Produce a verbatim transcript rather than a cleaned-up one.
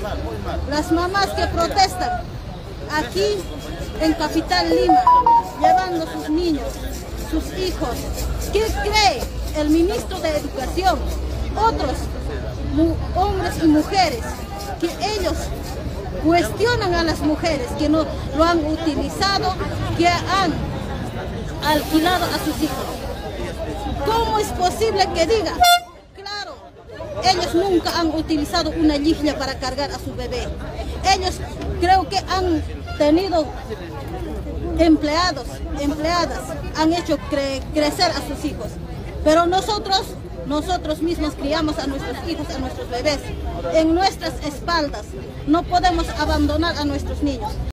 las mamás que protestan aquí en Capital Lima, llevando sus niños, sus hijos. ¿Qué cree el ministro de Educación? Otros hombres y mujeres, que ellos cuestionan a las mujeres que no lo han utilizado, que han alquilado a sus hijos. ¿Cómo es posible que diga? Claro, ellos nunca han utilizado una yihya para cargar a su bebé. Ellos creo que han tenido empleados, empleadas, han hecho cre crecer a sus hijos. Pero nosotros, nosotros mismos criamos a nuestros hijos, a nuestros bebés, en nuestras espaldas. No podemos abandonar a nuestros niños.